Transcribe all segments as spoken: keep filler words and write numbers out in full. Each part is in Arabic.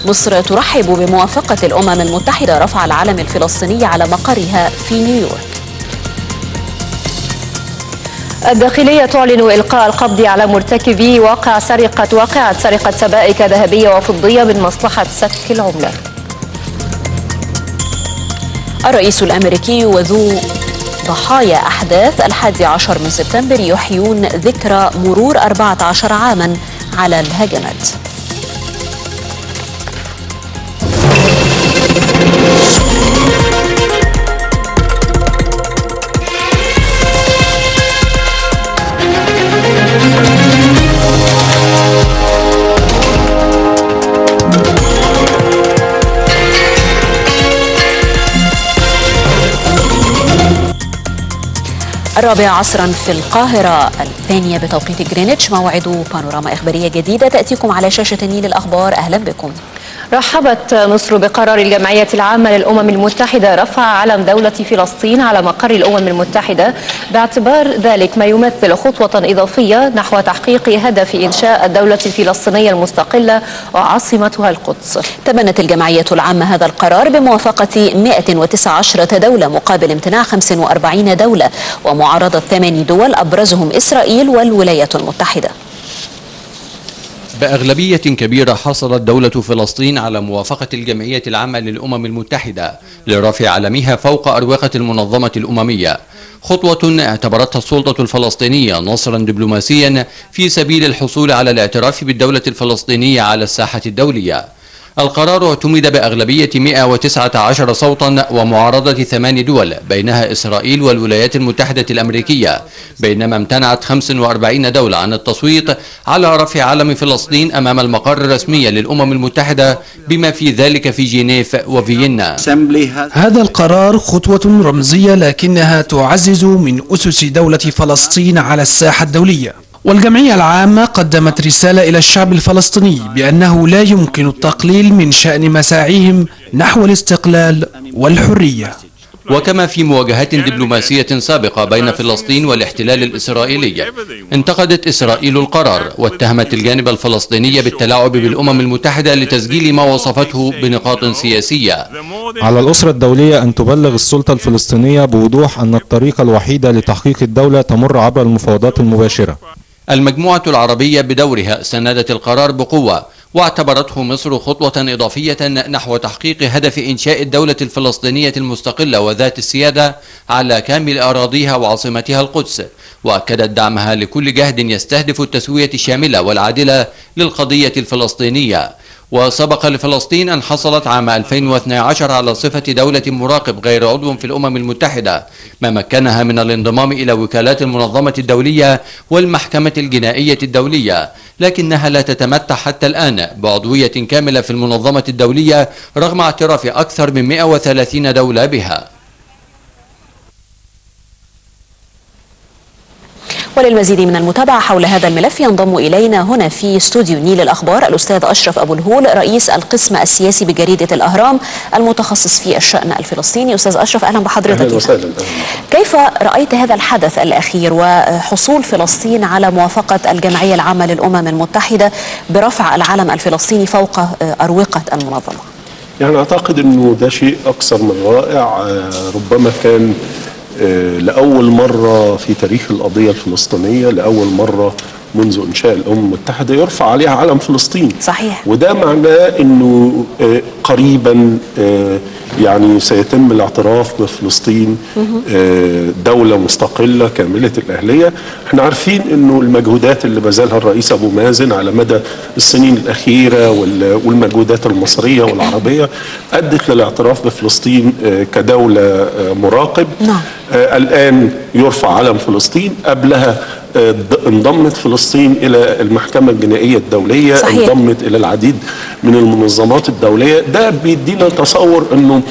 مصر ترحب بموافقة الأمم المتحدة رفع العلم الفلسطيني على مقرها في نيويورك. الداخلية تعلن إلقاء القبض على مرتكبي واقع سرقة واقعة سرقة سبائك ذهبية وفضية من مصلحة سك العملة. الرئيس الأمريكي وذو ضحايا أحداث الحادي عشر من سبتمبر يحيون ذكرى مرور أربعة عشر عاما على الهجمات. الرابعة عصرا في القاهرة، الثانية بتوقيت جرينتش، موعد بانوراما إخبارية جديدة تأتيكم على شاشة النيل الأخبار. أهلا بكم. رحبت مصر بقرار الجمعية العامة للأمم المتحدة رفع علم دولة فلسطين على مقر الأمم المتحدة باعتبار ذلك ما يمثل خطوة إضافية نحو تحقيق هدف إنشاء الدولة الفلسطينية المستقلة وعاصمتها القدس. تبنت الجمعية العامة هذا القرار بموافقة مئة وتسعة عشر دولة مقابل امتناع خمس وأربعين دولة ومعارضة ثمان دول أبرزهم إسرائيل والولايات المتحدة. بأغلبية كبيرة حصلت دولة فلسطين على موافقة الجمعية العامة للأمم المتحدة لرفع علمها فوق أروقة المنظمة الأممية، خطوة اعتبرتها السلطة الفلسطينية نصرا دبلوماسيا في سبيل الحصول على الاعتراف بالدولة الفلسطينية على الساحة الدولية. القرار اعتمد بأغلبية مئة وتسعة عشر صوتا ومعارضة ثمان دول بينها إسرائيل والولايات المتحدة الأمريكية، بينما امتنعت خمس وأربعين دولة عن التصويت على رفع علم فلسطين أمام المقر الرسمي للأمم المتحدة بما في ذلك في جنيف وفيينا. هذا القرار خطوة رمزية لكنها تعزز من أسس دولة فلسطين على الساحة الدولية، والجمعية العامة قدمت رسالة إلى الشعب الفلسطيني بأنه لا يمكن التقليل من شأن مساعيهم نحو الاستقلال والحرية. وكما في مواجهات دبلوماسية سابقة بين فلسطين والاحتلال الإسرائيلي، انتقدت إسرائيل القرار واتهمت الجانب الفلسطيني بالتلاعب بالأمم المتحدة لتسجيل ما وصفته بنقاط سياسية. على الأسرة الدولية أن تبلغ السلطة الفلسطينية بوضوح أن الطريقة الوحيدة لتحقيق الدولة تمر عبر المفاوضات المباشرة. المجموعة العربية بدورها ساندت القرار بقوة واعتبرته مصر خطوة إضافية نحو تحقيق هدف إنشاء الدولة الفلسطينية المستقلة وذات السيادة على كامل أراضيها وعاصمتها القدس، وأكدت دعمها لكل جهد يستهدف التسوية الشاملة والعادلة للقضية الفلسطينية. وسبق لفلسطين أن حصلت عام ألفين واثني عشر على صفة دولة مراقب غير عضو في الأمم المتحدة، ما مكنها من الانضمام إلى وكالات المنظمة الدولية والمحكمة الجنائية الدولية، لكنها لا تتمتع حتى الآن بعضوية كاملة في المنظمة الدولية رغم اعتراف أكثر من مئة وثلاثين دولة بها. وللمزيد من المتابعة حول هذا الملف ينضم إلينا هنا في استوديو نيل الأخبار الأستاذ أشرف أبو الهول رئيس القسم السياسي بجريدة الأهرام المتخصص في الشأن الفلسطيني. أستاذ أشرف أهلا بحضرتك. أهلا وسهلا. كيف رأيت هذا الحدث الأخير وحصول فلسطين على موافقة الجمعية العامة للأمم المتحدة برفع العلم الفلسطيني فوق أروقة المنظمة؟ يعني أعتقد أنه ده شيء أكثر من رائع، ربما كان لأول مرة في تاريخ القضية الفلسطينية، لأول مرة منذ إنشاء الأمم المتحدة يرفع عليها علم فلسطين. صحيح. وده معناه أنه قريبا يعني سيتم الاعتراف بفلسطين دولة مستقلة كاملة الأهلية. احنا عارفين أنه المجهودات اللي بذلها الرئيس أبو مازن على مدى السنين الأخيرة والمجهودات المصرية والعربية أدت للاعتراف بفلسطين كدولة مراقب. نعم. الآن يرفع علم فلسطين، قبلها انضمت فلسطين إلى المحكمة الجنائية الدولية. صحيح. انضمت إلى العديد من المنظمات الدولية. ده بيدينا تصور أنه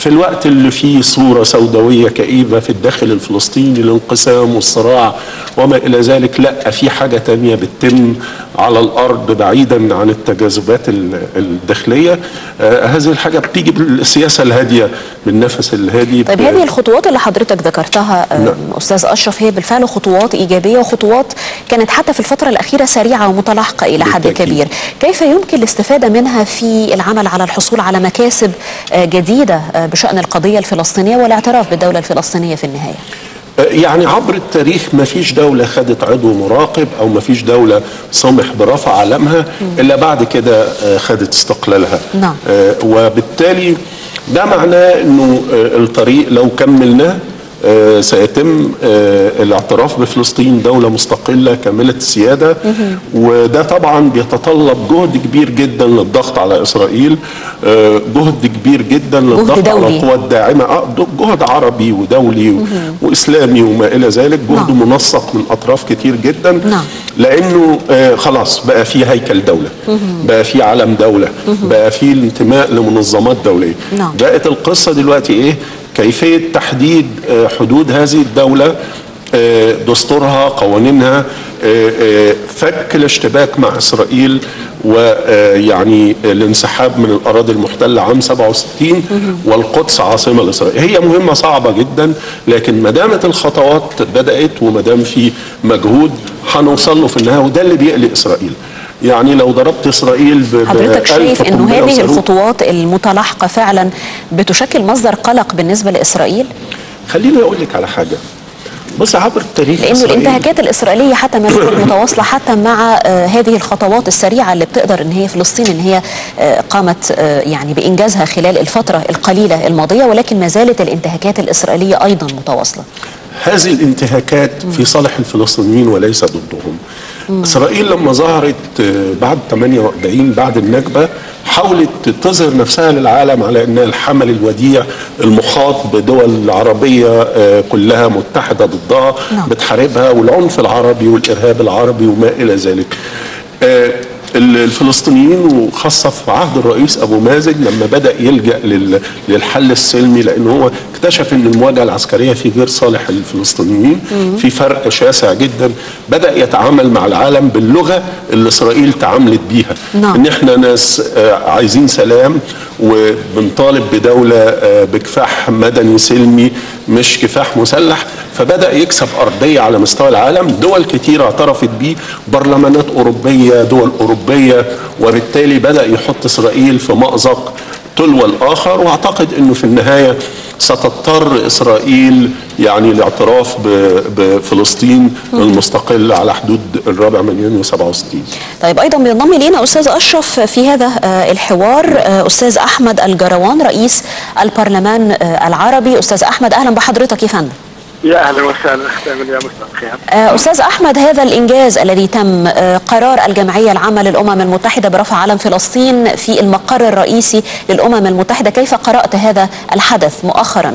في الوقت اللي فيه صورة سوداوية كئيبة في الداخل الفلسطيني، الانقسام والصراع وما إلى ذلك، لا في حاجة تانية بتتم على الأرض بعيدا عن التجاذبات الداخلية. آه هذه الحاجة بتيجي بالسياسة الهادية، بالنفس الهادي. طيب هذه الخطوات اللي حضرتك ذكرتها نعم. أستاذ أشرف، هي بالفعل خطوات إيجابية وخطوات كانت حتى في الفترة الأخيرة سريعة ومتلاحقة إلى حد كبير. كيف يمكن الاستفادة منها في العمل على الحصول على مكاسب جديدة بشأن القضية الفلسطينية والاعتراف بالدولة الفلسطينية في النهاية؟ يعني عبر التاريخ ما فيش دولة خدت عضو مراقب أو ما فيش دولة سمح برفع علمها إلا بعد كده خدت استقلالها. نعم. وبالتالي ده معناه أنه الطريق لو كملناه آه سيتم آه الاعتراف بفلسطين دولة مستقلة كاملة السيادة. وده طبعا بيتطلب جهد كبير جدا للضغط على إسرائيل، آه جهد كبير جدا للضغط على القوى الداعمة، آه جهد عربي ودولي وإسلامي وما إلى ذلك، جهد نعم. منسق من أطراف كتير جدا. نعم. لأنه آه خلاص بقى في هيكل دولة، بقى في علم دولة، بقى في الانتماء لمنظمات دولية. نعم. بقت القصة دلوقتي إيه؟ كيفية تحديد حدود هذه الدولة، دستورها، قوانينها، فك الاشتباك مع إسرائيل، ويعني الانسحاب من الأراضي المحتلة عام سبعة وستين والقدس عاصمة لإسرائيل. هي مهمة صعبة جدا، لكن ما دامت الخطوات بدأت وما دام في مجهود هنوصل له في النهاية، وده اللي بيقلق إسرائيل. يعني لو ضربت إسرائيل حضرتك شايف انه هذه الخطوات المتلاحقة فعلا بتشكل مصدر قلق بالنسبة لإسرائيل؟ خليني اقول لك على حاجة، بص عبر التاريخ لانه الانتهاكات الإسرائيلية حتى ما زالت متواصلة حتى مع آه هذه الخطوات السريعة اللي بتقدر ان هي فلسطين ان هي آه قامت آه يعني بإنجازها خلال الفترة القليلة الماضية، ولكن ما زالت الانتهاكات الإسرائيلية ايضا متواصلة. هذه الانتهاكات في صالح الفلسطينيين وليس ضدهم. مم. إسرائيل لما ظهرت بعد ثمانية وأربعين بعد النكبة حاولت تظهر نفسها للعالم على أنها الحمل الوديع المحاط بدول عربية كلها متحدة ضدها. نعم. بتحاربها، والعنف العربي والإرهاب العربي وما إلى ذلك. الفلسطينيين وخاصة في عهد الرئيس أبو مازن لما بدأ يلجأ للحل السلمي، لأنه هو اكتشف أن المواجهة العسكرية في غير صالح الفلسطينيين، في فرق شاسع جدا، بدأ يتعامل مع العالم باللغة اللي إسرائيل تعاملت بيها. نعم. إن إحنا ناس عايزين سلام وبنطالب بدولة بكفاح مدني سلمي مش كفاح مسلح، فبدأ يكسب أرضية على مستوى العالم. دول كتير اعترفت بيه، برلمانات أوروبية، دول أوروبية، وبالتالي بدأ يحط إسرائيل في مأزق تلو الآخر. وأعتقد أنه في النهاية ستضطر إسرائيل يعني الاعتراف بفلسطين المستقلة على حدود الرابع من يونيو سبعة وستين. طيب أيضا بينضم إلينا أستاذ أشرف في هذا الحوار أستاذ أحمد الجروان رئيس البرلمان العربي. أستاذ أحمد أهلا بحضرتك يا فندم. يا اهلا وسهلا اختي امل، يا مساء الخير. استاذ احمد، هذا الانجاز الذي تم، قرار الجمعيه العامه للامم المتحده برفع علم فلسطين في المقر الرئيسي للامم المتحده، كيف قرات هذا الحدث مؤخرا؟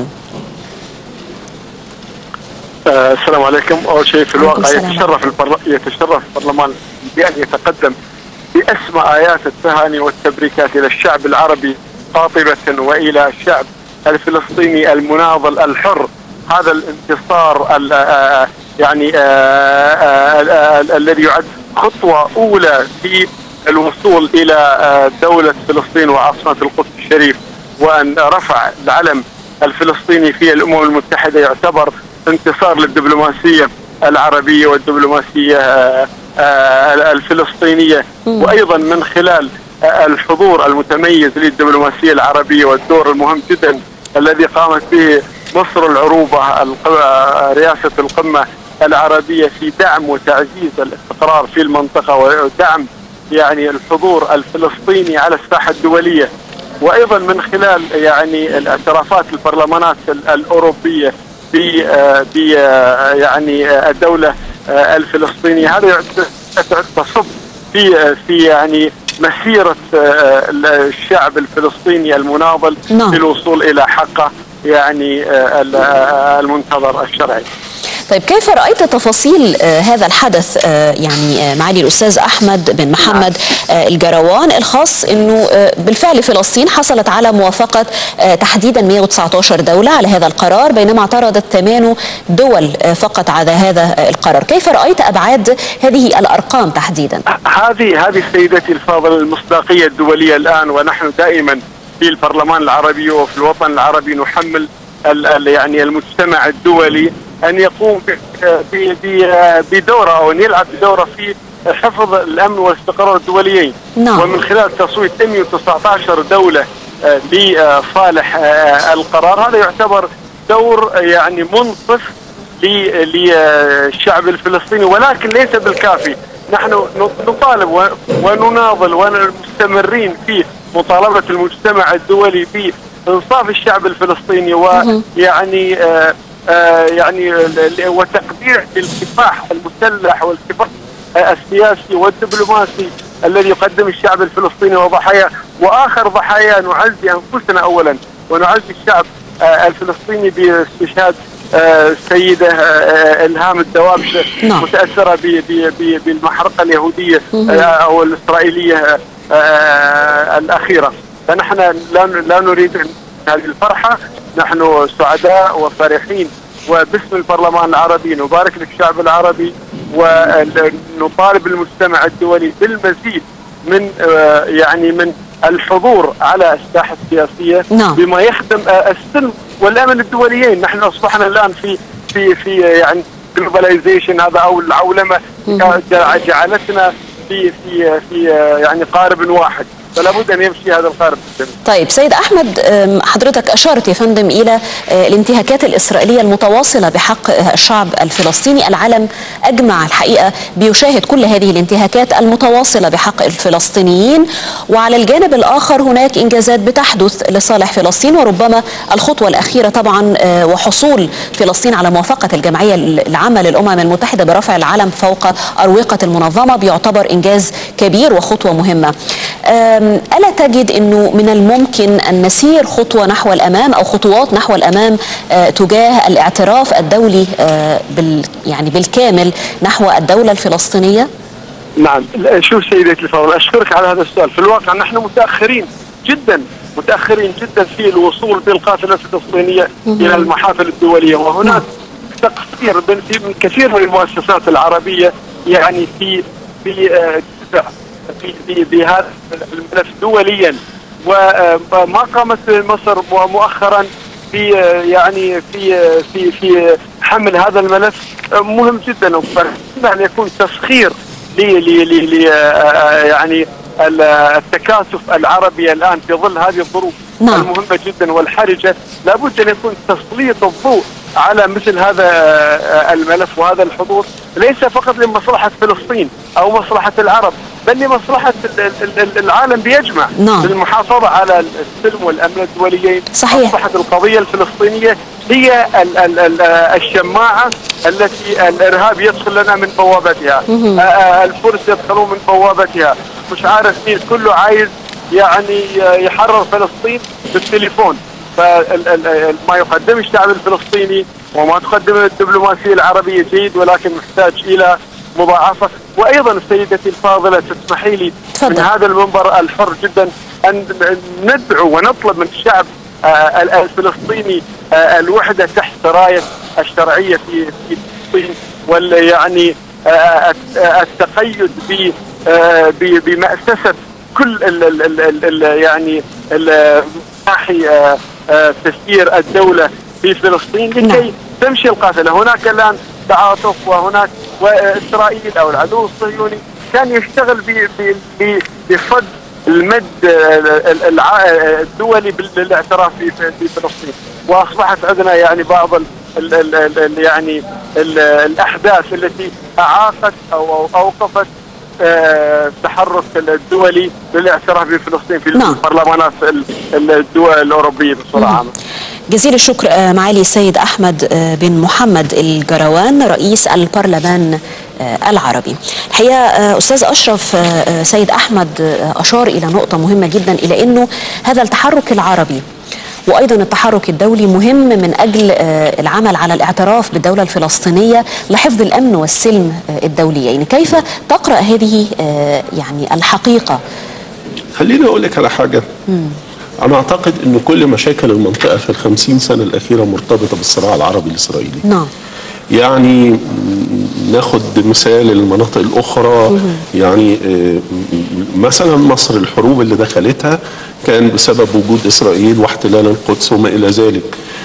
آه السلام عليكم. اول شيء في الواقع يتشرف البر... يتشرف البرلمان بان يتقدم باسمى ايات التهاني والتبريكات الى الشعب العربي قاطبه والى الشعب الفلسطيني المناضل الحر. هذا الانتصار ال يعني الذي يعد خطوة أولى في الوصول إلى دولة فلسطين وعاصمة القدس الشريف، وأن رفع العلم الفلسطيني في الأمم المتحدة يعتبر انتصار للدبلوماسية العربية والدبلوماسية الفلسطينية، وأيضا من خلال الحضور المتميز للدبلوماسية العربية والدور المهم جدا الذي قامت به مصر العروبة رئاسة القمة العربية في دعم وتعزيز الاستقرار في المنطقة ودعم يعني الحضور الفلسطيني على الساحة الدولية، وأيضا من خلال يعني الاعترافات البرلمانات الأوروبية ب يعني الدولة الفلسطينية. هذا تصب في في يعني مسيرة الشعب الفلسطيني المناضل في الوصول إلى حقه يعني المنتظر الشرعي. طيب كيف رأيت تفاصيل هذا الحدث يعني معالي الأستاذ أحمد بن محمد الجروان، الخاص أنه بالفعل فلسطين حصلت على موافقة تحديدا مئة وتسعة عشر دولة على هذا القرار، بينما اعترضت ثمان دول فقط على هذا القرار. كيف رأيت أبعاد هذه الأرقام تحديدا؟ هذه هذه سيدتي الفاضلة المصداقية الدولية الآن، ونحن دائما في البرلمان العربي وفي الوطن العربي نحمل يعني المجتمع الدولي أن يقوم بدورة أو أن يلعب بدورة في حفظ الأمن والاستقرار الدوليين. نعم. ومن خلال تصويت مئة وتسعة عشر دولة لصالح القرار، هذا يعتبر دور يعني منصف للشعب الفلسطيني، ولكن ليس بالكافي. نحن نطالب ونناضل ومستمرين في مطالبة المجتمع الدولي بإنصاف الشعب الفلسطيني، ويعني آآ آآ يعني وتقدير الكفاح المسلح والكفاح السياسي والدبلوماسي الذي يقدم الشعب الفلسطيني وضحايا، وآخر ضحايا نعزي أنفسنا أولا ونعزي الشعب الفلسطيني باستشهاد السيدة إلهام الدوابش، نعم. متأثرة بالمحرقة اليهودية أو الإسرائيلية الأخيرة. فنحن لا نريد هذه الفرحة، نحن سعداء وفرحين، وباسم البرلمان العربي نبارك للشعب العربي ونطالب المجتمع الدولي بالمزيد من يعني من الحضور على الساحة السياسية، نعم. بما يخدم السلم والأمن الدوليين. نحن أصبحنا الآن في في في يعني جلوباليزيشن، هذا أو العولمة جعلتنا في في في يعني قارب واحد، فلا بد ان يمشي هذا القارب. طيب سيد احمد، حضرتك اشرت يا فندم الى الانتهاكات الاسرائيليه المتواصله بحق الشعب الفلسطيني. العالم اجمع الحقيقه بيشاهد كل هذه الانتهاكات المتواصله بحق الفلسطينيين، وعلى الجانب الاخر هناك انجازات بتحدث لصالح فلسطين، وربما الخطوه الاخيره طبعا وحصول فلسطين على موافقه الجمعيه العامه للامم المتحده برفع العلم فوق اروقه المنظمه بيعتبر انجاز كبير وخطوه مهمه. ألا تجد أنه من الممكن أن نسير خطوة نحو الأمام أو خطوات نحو الأمام تجاه الاعتراف الدولي بال يعني بالكامل نحو الدولة الفلسطينية؟ نعم. شوف سيدتي الفاضلة، أشكرك على هذا السؤال. في الواقع نحن متأخرين جدا متأخرين جدا في الوصول بالقافلة الفلسطينية إلى المحافل الدولية، وهناك تقصير من كثير من المؤسسات العربية يعني في في في بهذا الملف دوليا. وما قامت مصر مؤخرا في يعني في في في حمل هذا الملف مهم جدا، وفرحنا ان يكون تسخير ل ل يعني التكاتف العربي الان في ظل هذه الظروف نعم. المهمه جدا والحرجه. لابد ان يكون تسليط الضوء على مثل هذا الملف وهذا الحضور، ليس فقط لمصلحه فلسطين او مصلحه العرب، بل لمصلحة العالم بيجمع نعم. للمحافظة على السلم والأمن الدوليين. صحيح. أصبحت القضية الفلسطينية هي ال ال ال الشماعة التي الإرهاب يدخل لنا من بوابتها، الفرس يدخلون من بوابتها، مش عارف مين، كله عايز يعني يحرر فلسطين بالتليفون. فما يقدم الشعب الفلسطيني وما تقدم الدبلوماسية العربية جيد، ولكن محتاج إلى مضاعفة. وأيضا سيدتي الفاضلة تسمحي لي من هذا المنبر الحر جدا أن ندعو ونطلب من الشعب الفلسطيني الوحدة تحت راية الشرعية في فلسطين، ويعني التقيد بمأسسة كل ال ال ال ال يعني ناحي تسيير الدولة في فلسطين لكي تمشي القافلة. هناك الآن تعاطف، وهناك وإسرائيل أو العدو الصهيوني كان يشتغل بصد المد الدولي بالاعتراف في فلسطين، وأصبحت عندنا يعني بعض ال ال ال يعني ال الأحداث التي أعاقت أو أوقفت التحرك الدولي للاعتراف بفلسطين في نعم. البرلمانات الدول الأوروبية بصورة عامة. جزيل الشكر معالي السيد أحمد بن محمد الجروان رئيس البرلمان العربي. الحقيقة أستاذ أشرف، سيد أحمد أشار إلى نقطة مهمة جدا، إلى أنه هذا التحرك العربي وأيضا التحرك الدولي مهم من أجل العمل على الاعتراف بالدولة الفلسطينية لحفظ الأمن والسلم الدولي. يعني كيف تقرأ هذه يعني الحقيقة؟ خليني أقول لك على حاجة. مم. أنا أعتقد أن كل مشاكل المنطقة في الخمسين سنة الأخيرة مرتبطة بالصراع العربي الإسرائيلي. نعم. يعني ناخد مثال المناطق الأخرى. مم. يعني مثلا مصر الحروب اللي دخلتها كان بسبب وجود إسرائيل واحتلال القدس وما إلى ذلك.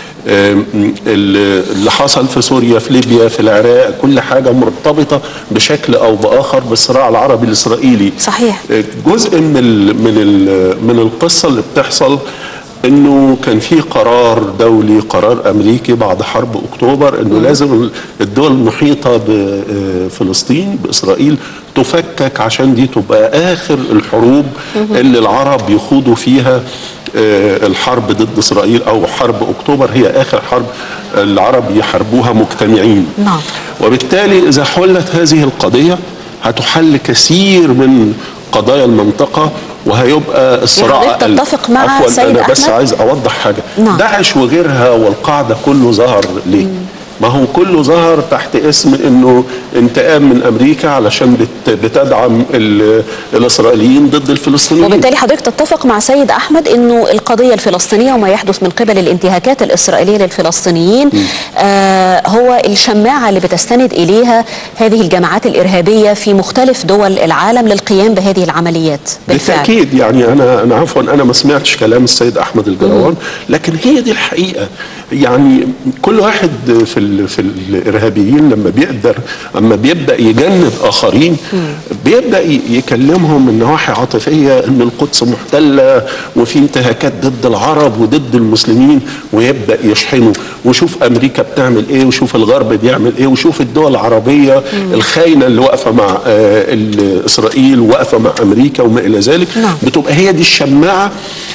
اللي حصل في سوريا، في ليبيا، في العراق، كل حاجة مرتبطة بشكل أو بآخر بالصراع العربي الإسرائيلي. صحيح. جزء من ال من ال من القصة اللي بتحصل انه كان في قرار دولي، قرار امريكي بعد حرب اكتوبر، انه مم. لازم الدول المحيطه بفلسطين باسرائيل تفكك عشان دي تبقى اخر الحروب مم. اللي العرب يخوضوا فيها الحرب ضد اسرائيل، او حرب اكتوبر هي اخر حرب العرب يحاربوها مجتمعين. نعم. وبالتالي اذا حلت هذه القضيه هتحل كثير من قضايا المنطقه، وهيبقى الصراع. تتفق مع سيد أنا أحمد؟ بس عايز أوضح حاجة. نعم. داعش وغيرها والقاعدة كله ظهر ليه؟ مم. ما هو كله ظهر تحت اسم انه انتقام من امريكا علشان بت بتدعم الاسرائيليين ضد الفلسطينيين. وبالتالي حضرتك تتفق مع سيد احمد انه القضيه الفلسطينيه وما يحدث من قبل الانتهاكات الاسرائيليه للفلسطينيين آه هو الشماعه اللي بتستند اليها هذه الجماعات الارهابيه في مختلف دول العالم للقيام بهذه العمليات. بالتاكيد. يعني انا انا عفوا انا ما سمعتش كلام السيد احمد الجروان، لكن هي دي الحقيقه. يعني كل واحد في في الارهابيين لما بيقدر اما بيبدا يجند اخرين بيبدا يكلمهم من نواحي عاطفيه ان القدس محتله وفي انتهاكات ضد العرب وضد المسلمين، ويبدا يشحنوا وشوف امريكا بتعمل ايه وشوف الغرب بيعمل ايه وشوف الدول العربيه الخاينه اللي واقفه مع اسرائيل وواقفه مع امريكا وما الى ذلك. بتبقى هي دي الشماعه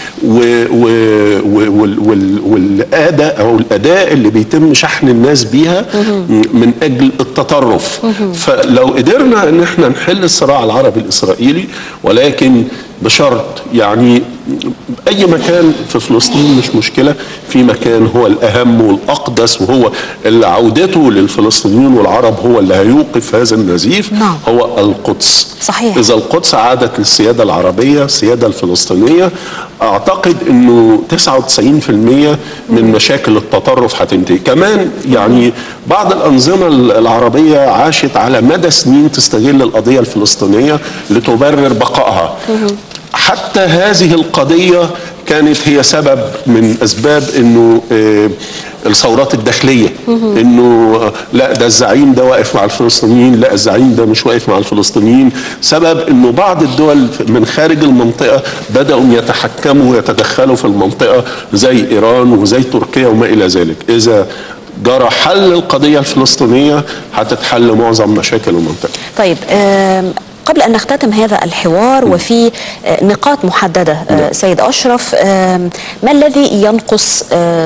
والاداء او الاداء اللي بيتم شحن الناس بيها من اجل التطرف. فلو قدرنا ان احنا نحل الصراع العربي الاسرائيلي، ولكن بشرط يعني اي مكان في فلسطين مش مشكله، في مكان هو الاهم والاقدس وهو اللي عودته للفلسطينيين والعرب هو اللي هيوقف هذا النزيف. نعم. هو القدس. صحيح. اذا القدس عادت للسياده العربيه السياده الفلسطينيه، اعتقد انه تسعة وتسعين بالمئة من مشاكل التطرف هتنتهي. كمان يعني بعض الانظمه العربيه عاشت على مدى سنين تستغل القضيه الفلسطينيه لتبرر بقائها. حتى هذه القضيه كانت هي سبب من اسباب انه آه الثورات الداخليه، انه لا ده الزعيم ده واقف مع الفلسطينيين، لا الزعيم ده مش واقف مع الفلسطينيين، سبب انه بعض الدول من خارج المنطقه بداوا يتحكموا ويتدخلوا في المنطقه زي ايران وزي تركيا وما الى ذلك. اذا جرى حل القضيه الفلسطينيه هتتحل معظم مشاكل المنطقه. طيب قبل أن نختتم هذا الحوار وفي نقاط محددة سيد أشرف، ما الذي ينقص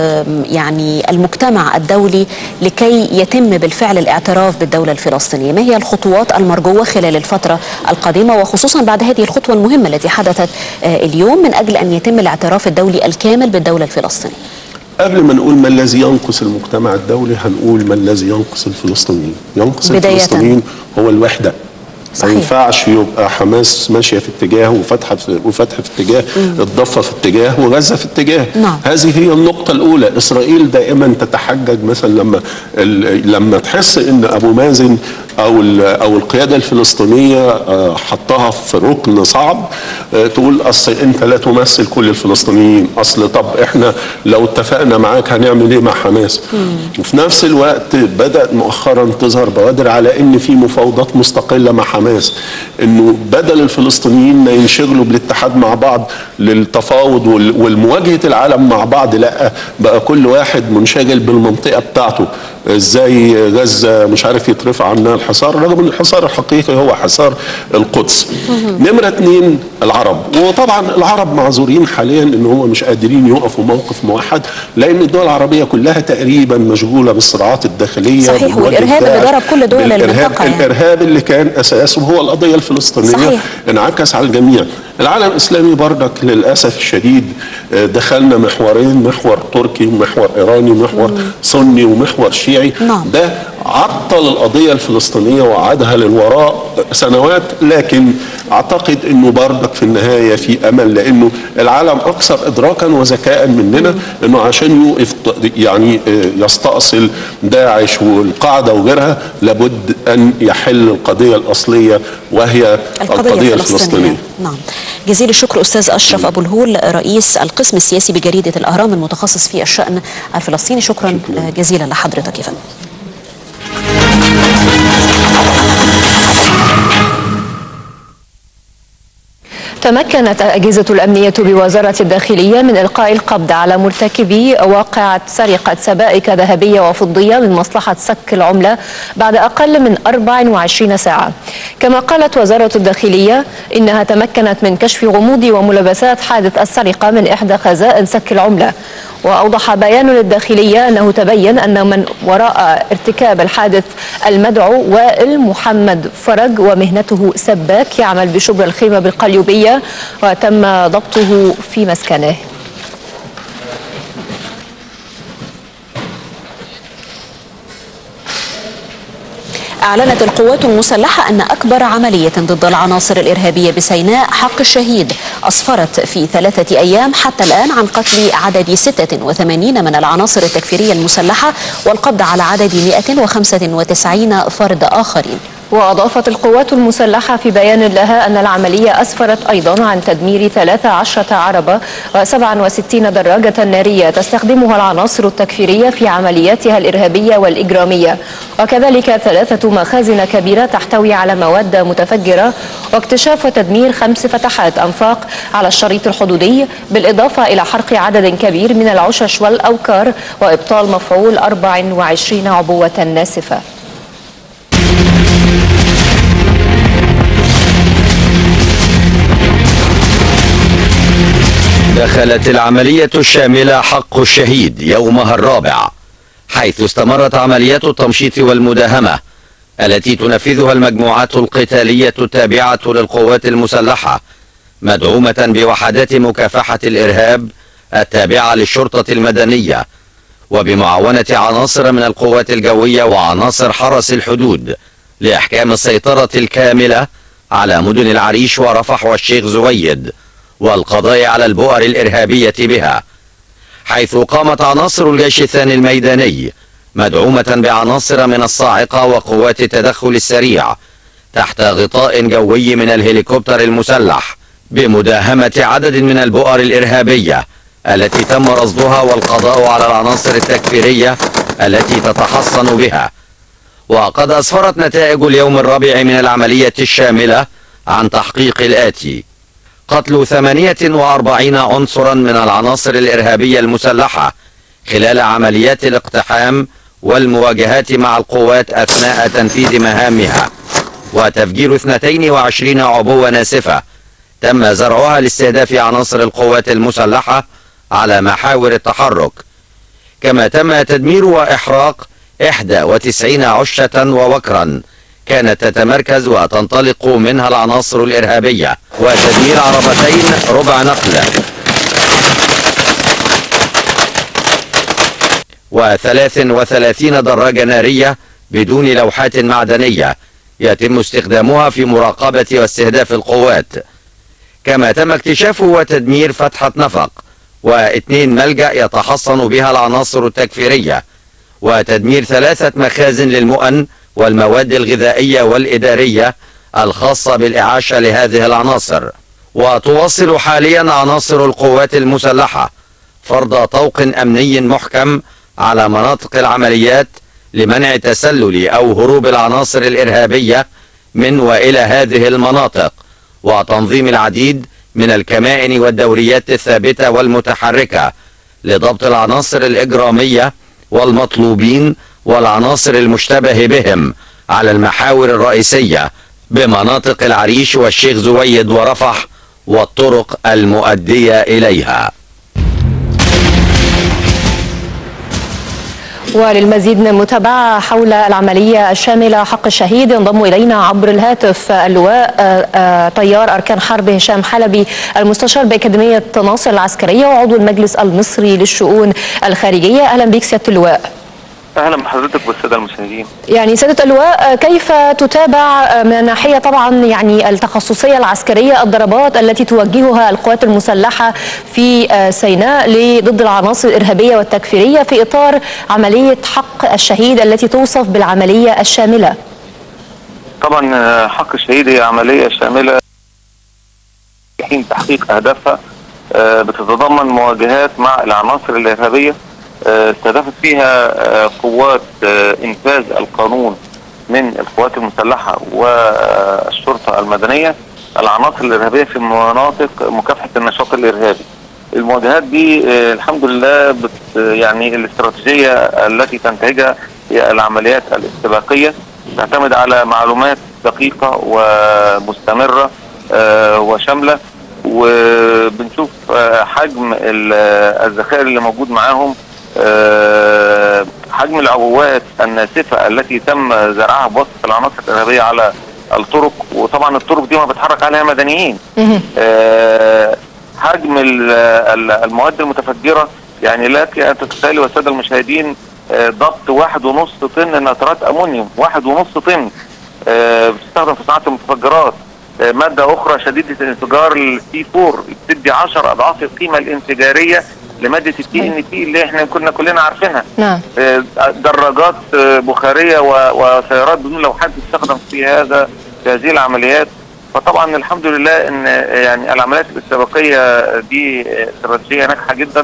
يعني المجتمع الدولي لكي يتم بالفعل الاعتراف بالدولة الفلسطينية؟ ما هي الخطوات المرجوة خلال الفترة القادمة، وخصوصا بعد هذه الخطوة المهمة التي حدثت اليوم من أجل أن يتم الاعتراف الدولي الكامل بالدولة الفلسطينية؟ قبل ما نقول ما الذي ينقص المجتمع الدولي هنقول ما الذي ينقص الفلسطينيين. ينقص الفلسطينيين هو الوحدة. ما ينفعش يبقى حماس ماشيه في اتجاه وفتحه في وفتح في اتجاه، الضفه في اتجاه وغزه في اتجاه. نعم. هذه هي النقطه الاولى. اسرائيل دائما تتحجج مثلا لما لما تحس ان ابو مازن او او القياده الفلسطينيه حطها في ركن صعب، تقول اصل انت لا تمثل كل الفلسطينيين، اصل طب احنا لو اتفقنا معاك هنعمل ايه مع حماس؟ مم. وفي نفس الوقت بدات مؤخرا تظهر بوادر على ان في مفاوضات مستقله مع حماس، انه بدل الفلسطينيين ما ينشغلوا بالاتحاد مع بعض للتفاوض والمواجهه العالم مع بعض، لا بقى كل واحد منشغل بالمنطقه بتاعته، ازاي غزه مش عارف يترفع عنها الحصار، رغم ان الحصار الحقيقي هو حصار القدس. نمره اثنين العرب، وطبعا العرب معذورين حاليا ان هم مش قادرين يقفوا موقف موحد، لان الدول العربيه كلها تقريبا مشغوله بالصراعات الداخليه. صحيح. والارهاب اللي ضرب كل دول المنطقه، يعني. الارهاب اللي كان اساسه هو القضيه الفلسطينيه. صحيح. انعكس على الجميع. العالم الإسلامي بردك للأسف الشديد دخلنا محورين، محور تركي ومحور إيراني ومحور سني ومحور شيعي. نعم. ده عطل القضية الفلسطينية وعادها للوراء سنوات، لكن أعتقد أنه بردك في النهاية في أمل، لأنه العالم أكثر إدراكا وذكاء مننا، أنه عشان يوقف يعني يستأصل داعش والقاعدة وغيرها لابد أن يحل القضية الأصلية وهي القضية, القضية الفلسطينية. نعم. جزيل الشكر أستاذ أشرف أبو الهول، رئيس القسم السياسي بجريدة الأهرام المتخصص في الشأن الفلسطيني. شكرا, شكرا جزيلا لحضرتك يا فندم. تمكنت أجهزة الأمنية بوزارة الداخلية من إلقاء القبض على مرتكبي واقعة سرقة سبائك ذهبية وفضية من مصلحة سك العملة بعد أقل من أربع وعشرين ساعة. كما قالت وزارة الداخلية إنها تمكنت من كشف غموض وملابسات حادث السرقة من إحدى خزائن سك العملة. وأوضح بيان للداخلية أنه تبين أن من وراء ارتكاب الحادث المدعو وائل محمد فرج، ومهنته سباك يعمل بشبر الخيمة بالقليوبية، وتم ضبطه في مسكنه. أعلنت القوات المسلحة أن أكبر عملية ضد العناصر الإرهابية بسيناء حق الشهيد أسفرت في ثلاثة أيام حتى الآن عن قتل عدد ستة وثمانين من العناصر التكفيرية المسلحة والقبض على عدد مئة وخمسة وتسعين فرد آخرين. وأضافت القوات المسلحة في بيان لها أن العملية أسفرت أيضا عن تدمير ثلاث عشرة عربة وسبعة وستين دراجة نارية تستخدمها العناصر التكفيرية في عملياتها الإرهابية والإجرامية، وكذلك ثلاثة مخازن كبيرة تحتوي على مواد متفجرة، واكتشاف وتدمير خمس فتحات أنفاق على الشريط الحدودي، بالإضافة إلى حرق عدد كبير من العشش والأوكار وإبطال مفعول أربع وعشرين عبوة ناسفة. دخلت العملية الشاملة حق الشهيد يومها الرابع، حيث استمرت عمليات التمشيط والمداهمة التي تنفذها المجموعات القتالية التابعة للقوات المسلحة، مدعومة بوحدات مكافحة الإرهاب التابعة للشرطة المدنية، وبمعاونة عناصر من القوات الجوية وعناصر حرس الحدود، لإحكام السيطرة الكاملة على مدن العريش ورفح والشيخ زويد، والقضاء على البؤر الإرهابية بها، حيث قامت عناصر الجيش الثاني الميداني مدعومة بعناصر من الصاعقة وقوات التدخل السريع تحت غطاء جوي من الهليكوبتر المسلح بمداهمة عدد من البؤر الإرهابية التي تم رصدها والقضاء على العناصر التكفيرية التي تتحصن بها. وقد أسفرت نتائج اليوم الرابع من العملية الشاملة عن تحقيق الآتي: قتل ثمانية وأربعين عنصرا من العناصر الإرهابية المسلحة خلال عمليات الاقتحام والمواجهات مع القوات أثناء تنفيذ مهامها، وتفجير اثنتين وعشرين عبوة ناسفة تم زرعها لاستهداف عناصر القوات المسلحة على محاور التحرك. كما تم تدمير وإحراق إحدى وتسعين عشة ووكرا كانت تتمركز وتنطلق منها العناصر الإرهابية، وتدمير عربتين ربع نقل وثلاث وثلاثين دراجة نارية بدون لوحات معدنية يتم استخدامها في مراقبة واستهداف القوات. كما تم اكتشاف وتدمير فتحة نفق واثنين ملجأ يتحصن بها العناصر التكفيرية، وتدمير ثلاثة مخازن للمؤن والمواد الغذائية والإدارية الخاصة بالإعاشة لهذه العناصر. وتواصل حاليا عناصر القوات المسلحة فرض طوق أمني محكم على مناطق العمليات لمنع تسلل أو هروب العناصر الإرهابية من وإلى هذه المناطق، وتنظيم العديد من الكمائن والدوريات الثابتة والمتحركة لضبط العناصر الإجرامية والمطلوبين والعناصر المشتبه بهم على المحاور الرئيسية بمناطق العريش والشيخ زويد ورفح والطرق المؤدية إليها. وللمزيد من المتابعة حول العملية الشاملة حق الشهيد ينضم إلينا عبر الهاتف اللواء طيار أركان حرب هشام حلبي المستشار بأكاديمية ناصر العسكرية وعضو المجلس المصري للشؤون الخارجية. أهلا بك سيادة اللواء. اهلا بحضرتك والساده المشاهدين. يعني سياده اللواء، كيف تتابع من ناحيه طبعا يعني التخصصيه العسكريه الضربات التي توجهها القوات المسلحه في سيناء ضد العناصر الارهابيه والتكفيريه في اطار عمليه حق الشهيد التي توصف بالعمليه الشامله؟ طبعا حق الشهيد هي عمليه شامله في حين تحقيق اهدافها بتتضمن مواجهات مع العناصر الارهابيه استهدفت فيها قوات إنفاذ القانون من القوات المسلحة والشرطة المدنية العناصر الإرهابية في مناطق مكافحة النشاط الإرهابي. المواجهات دي الحمد لله بت يعني الاستراتيجية التي تنتهجها هي العمليات الاستباقية، تعتمد على معلومات دقيقة ومستمرة وشاملة، وبنشوف حجم الذخائر اللي موجود معاهم، أه حجم العبوات الناسفة التي تم زرعها بواسطة العناصر الإرهابية على الطرق، وطبعا الطرق دي ما بتحرك عليها مدنيين. أه حجم المواد المتفجرة، يعني لك أن تتخيلي والسادة المشاهدين ضبط واحد ونص طن نترات أمونيوم، واحد ونص طن أه بتستخدم في صناعة المتفجرات. أه مادة أخرى شديدة الانفجار السي أربعة بتدي عشر أضعاف القيمة الانفجارية لمادة التي ان تي اللي احنا كنا كلنا عارفينها. نعم. دراجات بخارية وسيارات بدون لوحات تستخدم في هذا في هذه العمليات. فطبعا الحمد لله ان يعني العمليات الاستباقية دي استراتيجية ناجحة جدا.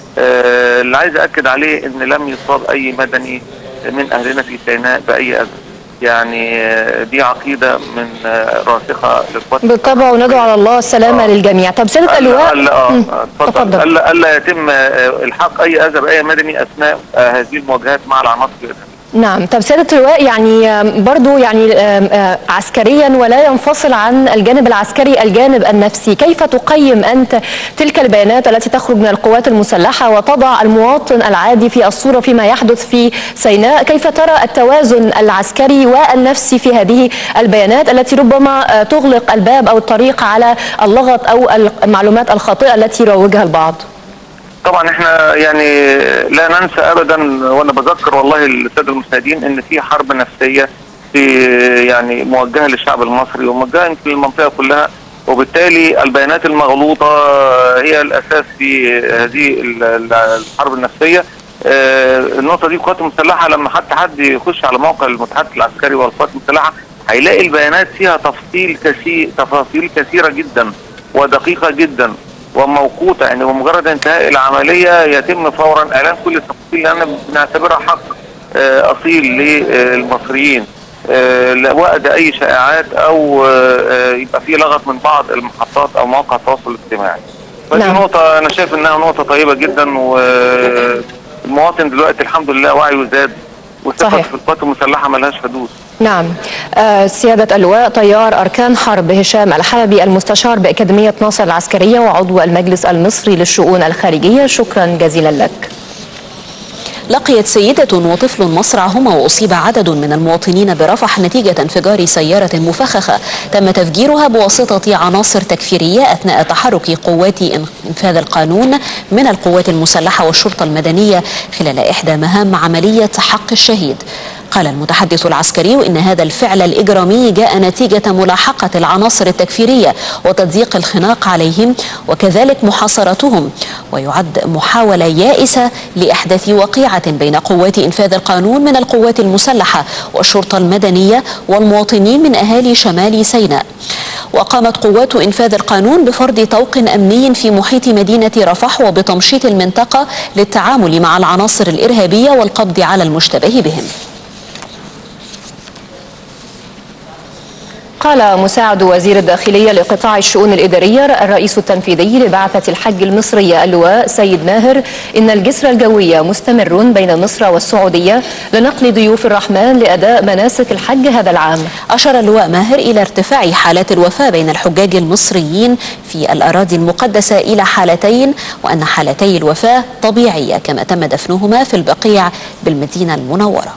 اللي عايز اكد عليه ان لم يصاب اي مدني من اهلنا في سيناء باي اذى. يعني دي عقيدة من راسخة للقوات بالطبع، وندعو على الله السلامة آه. للجميع. طب سيادة اللواء، اه اتفضل. الا الا يتم الحاق اي اذى باي مدني اثناء هذه المواجهات مع العناصر الارهابية. نعم. طب سيادة اللواء، يعني برضو يعني عسكريا ولا ينفصل عن الجانب العسكري الجانب النفسي، كيف تقيم أنت تلك البيانات التي تخرج من القوات المسلحة وتضع المواطن العادي في الصورة فيما يحدث في سيناء؟ كيف ترى التوازن العسكري والنفسي في هذه البيانات التي ربما تغلق الباب أو الطريق على اللغط أو المعلومات الخاطئة التي يروجها البعض؟ طبعا احنا يعني لا ننسى ابدا، وانا بذكر والله الساده المشاهدين ان في حرب نفسيه في يعني موجهه للشعب المصري وموجهه يمكن للمنطقه كلها، وبالتالي البيانات المغلوطه هي الاساس في هذه الحرب النفسيه. النقطه دي القوات المسلحه لما حتى حد يخش على موقع المتحدث العسكري والقوات المسلحه هيلاقي البيانات فيها تفصيل كثير تفاصيل كثيره جدا ودقيقه جدا وموقوته، يعني بمجرد انتهاء العمليه يتم فورا اعلان كل التفاصيل لان بنعتبرها حق اصيل للمصريين لوقت اي شائعات او يبقى في لغط من بعض المحطات او مواقع التواصل الاجتماعي. فدي نعم. نقطه انا شايف انها نقطه طيبه جدا، والمواطن دلوقتي الحمد لله وعيه زاد وثقته في القوات المسلحه ملهاش حدود. نعم. آه سيادة اللواء طيار أركان حرب هشام الحلبي المستشار بأكاديمية ناصر العسكرية وعضو المجلس المصري للشؤون الخارجية، شكرا جزيلا لك. لقيت سيدة وطفل مصرعهما وأصيب عدد من المواطنين برفح نتيجة انفجار سيارة مفخخة تم تفجيرها بواسطة عناصر تكفيرية أثناء تحرك قوات إنفاذ القانون من القوات المسلحة والشرطة المدنية خلال إحدى مهام عملية حق الشهيد. قال المتحدث العسكري إن هذا الفعل الإجرامي جاء نتيجة ملاحقة العناصر التكفيرية وتضييق الخناق عليهم وكذلك محاصرتهم، ويعد محاولة يائسة لإحداث وقيعة بين قوات إنفاذ القانون من القوات المسلحة والشرطة المدنية والمواطنين من أهالي شمال سيناء. وقامت قوات إنفاذ القانون بفرض طوق أمني في محيط مدينة رفح وبتمشيط المنطقة للتعامل مع العناصر الإرهابية والقبض على المشتبه بهم. قال مساعد وزير الداخلية لقطاع الشؤون الإدارية الرئيس التنفيذي لبعثة الحج المصرية اللواء سيد ماهر إن الجسر الجوي مستمر بين مصر والسعودية لنقل ضيوف الرحمن لأداء مناسك الحج هذا العام. أشار اللواء ماهر إلى ارتفاع حالات الوفاة بين الحجاج المصريين في الأراضي المقدسة إلى حالتين، وأن حالتي الوفاة طبيعية كما تم دفنهما في البقيع بالمدينة المنورة.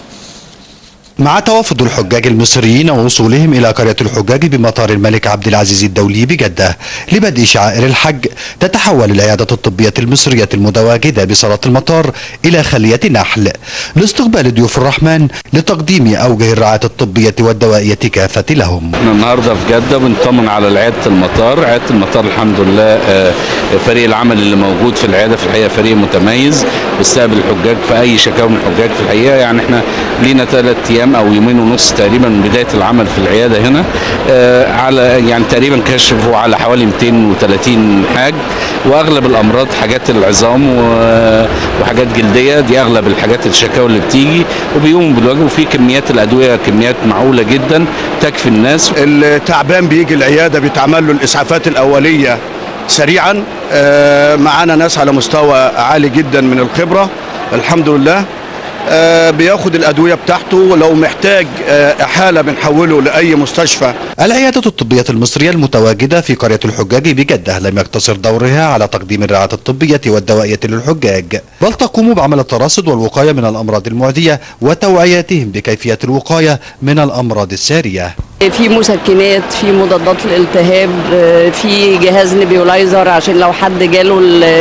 مع توافد الحجاج المصريين ووصولهم إلى قرية الحجاج بمطار الملك عبد العزيز الدولي بجدة لبدء شعائر الحج، تتحول العيادة الطبية المصرية المتواجدة بصالة المطار إلى خلية نحل لاستقبال ضيوف الرحمن لتقديم أوجه الرعاية الطبية والدوائية كافة لهم. النهارده في جدة بنطمن على عيادة المطار، عيادة المطار الحمد لله فريق العمل اللي موجود في العيادة في الحقيقة فريق متميز بيستقبل الحجاج في أي شكاوى من الحجاج في الحقيقة. يعني احنا لينا ثلاث أيام او يومين ونص تقريبا من بدايه العمل في العياده هنا، آه على يعني تقريبا كشفوا على حوالي مئتين وثلاثين حاج، واغلب الامراض حاجات العظام وحاجات جلديه، دي اغلب الحاجات الشكاوى اللي بتيجي، وبيقوموا بالواجب. وفي كميات الادويه كميات معقوله جدا تكفي الناس. التعبان بيجي العياده بيتعمل له الاسعافات الاوليه سريعا. آه معانا ناس على مستوى عالي جدا من الخبره الحمد لله. آه بياخد الأدوية بتاعته، ولو محتاج آه حالة بنحوله لأي مستشفى. العيادة الطبية المصرية المتواجدة في قرية الحجاج بجدة لم يقتصر دورها على تقديم الرعاية الطبية والدوائية للحجاج، بل تقوم بعمل التراصد والوقاية من الأمراض المعدية وتوعيتهم بكيفية الوقاية من الأمراض السارية. في مسكنات، في مضادات الالتهاب، في جهاز نبيولايزر عشان لو حد جاله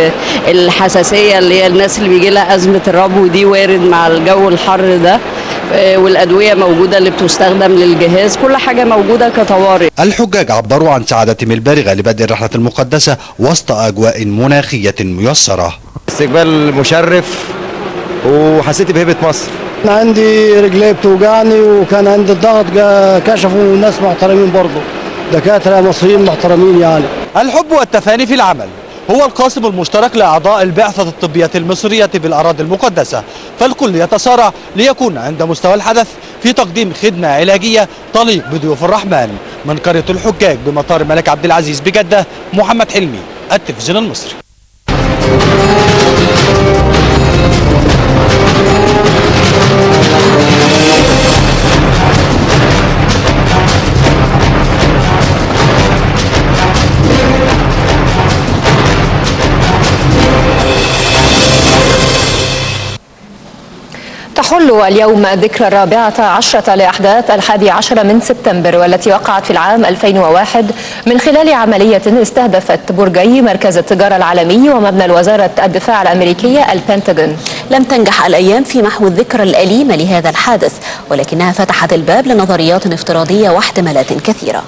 الحساسية اللي هي الناس اللي بيجي لها أزمة الربو دي وارد مع الجو الحر ده، والأدوية موجودة اللي بتستخدم للجهاز، كل حاجة موجودة كطوارئ. الحجاج عبروا عن سعادتهم البالغة لبدء الرحلة المقدسة وسط أجواء مناخية ميسرة. استقبال مشرف وحسيت بهبة مصر. عندي رجلي بتوجعني وكان عندي الضغط، كشفوا ناس محترمين برضه، دكاترة مصريين محترمين. يعني الحب والتفاني في العمل هو القاسم المشترك لأعضاء البعثة الطبية المصرية بالأراضي المقدسة، فالكل يتصارع ليكون عند مستوى الحدث في تقديم خدمة علاجية تليق بضيوف الرحمن. من قرية الحجاج بمطار الملك عبد العزيز بجدة، محمد حلمي، التلفزيون المصري. تحل اليوم الذكرى الرابعة عشرة لأحداث الحادي عشر من سبتمبر، والتي وقعت في العام ألفين وواحد من خلال عملية استهدفت برجي مركز التجارة العالمي ومبنى وزارة الدفاع الأمريكية البنتاغون. لم تنجح الأيام في محو الذكرى الأليمة لهذا الحادث، ولكنها فتحت الباب لنظريات افتراضية واحتمالات كثيرة.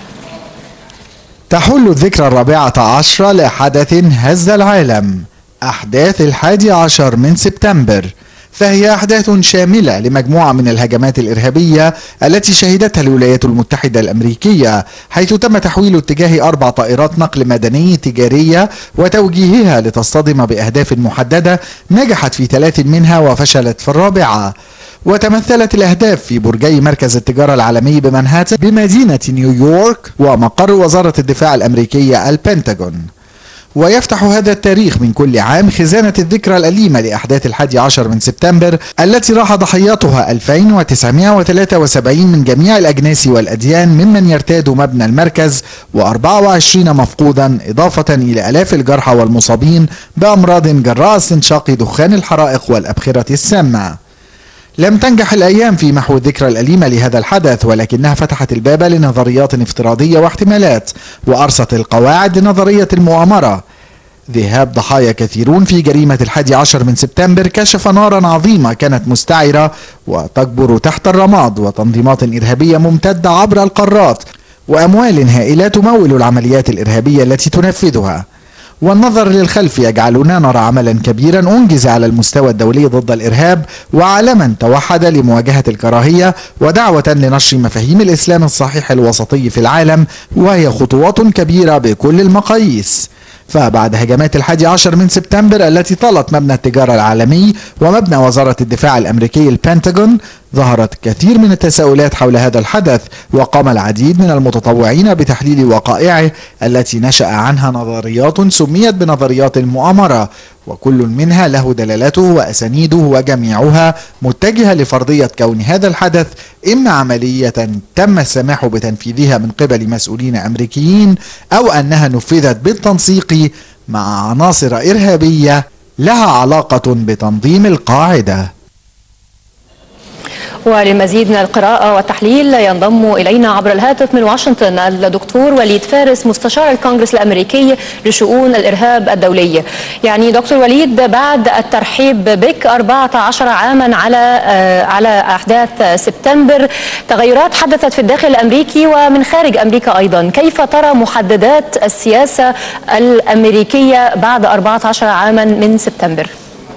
تحل الذكرى الرابعة عشرة لحدث هز العالم، أحداث الحادي عشر من سبتمبر، فهي أحداث شاملة لمجموعة من الهجمات الإرهابية التي شهدتها الولايات المتحدة الأمريكية، حيث تم تحويل اتجاه أربع طائرات نقل مدني تجارية وتوجيهها لتصطدم بأهداف محددة، نجحت في ثلاث منها وفشلت في الرابعة. وتمثلت الأهداف في برجي مركز التجارة العالمي بمنهاتن بمدينة نيويورك ومقر وزارة الدفاع الأمريكية البنتاغون. ويفتح هذا التاريخ من كل عام خزانة الذكرى الأليمة لأحداث الحادي عشر من سبتمبر، التي راح ضحياتها ألفين وتسعمائة وثلاثة وسبعين من جميع الأجناس والأديان ممن يرتادوا مبنى المركز، وأربعة وعشرين مفقودا، إضافة إلى آلاف الجرحى والمصابين بأمراض جراء استنشاق دخان الحرائق والأبخرة السامة. لم تنجح الأيام في محو الذكرى الأليمة لهذا الحدث، ولكنها فتحت الباب لنظريات افتراضية واحتمالات، وأرست القواعد لنظرية المؤامرة. ذهاب ضحايا كثيرون في جريمة الحادي عشر من سبتمبر كشف نارا عظيمة كانت مستعرة وتكبر تحت الرماد، وتنظيمات إرهابية ممتدة عبر القارات، وأموال هائلة تمول العمليات الإرهابية التي تنفذها. والنظر للخلف يجعلنا نرى عملا كبيرا أنجز على المستوى الدولي ضد الإرهاب، وعالما توحد لمواجهة الكراهية، ودعوة لنشر مفاهيم الإسلام الصحيح الوسطي في العالم، وهي خطوات كبيرة بكل المقاييس. فبعد هجمات الحادي عشر من سبتمبر التي طالت مبنى التجارة العالمي ومبنى وزارة الدفاع الأمريكي البنتاغون، ظهرت كثير من التساؤلات حول هذا الحدث، وقام العديد من المتطوعين بتحليل وقائعه التي نشأ عنها نظريات سميت بنظريات المؤامرة، وكل منها له دلالته وأسانيده، وجميعها متجهة لفرضية كون هذا الحدث إما عملية تم السماح بتنفيذها من قبل مسؤولين أمريكيين، أو أنها نفذت بالتنسيق مع عناصر إرهابية لها علاقة بتنظيم القاعدة. وللمزيد من القراءة والتحليل ينضم إلينا عبر الهاتف من واشنطن الدكتور وليد فارس مستشار الكونغرس الأمريكي لشؤون الإرهاب الدولي. يعني دكتور وليد، بعد الترحيب بك أربعة عشر عاما على على أحداث سبتمبر، تغيرات حدثت في الداخل الأمريكي ومن خارج أمريكا أيضا، كيف ترى محددات السياسة الأمريكية بعد أربعة عشر عاما من سبتمبر؟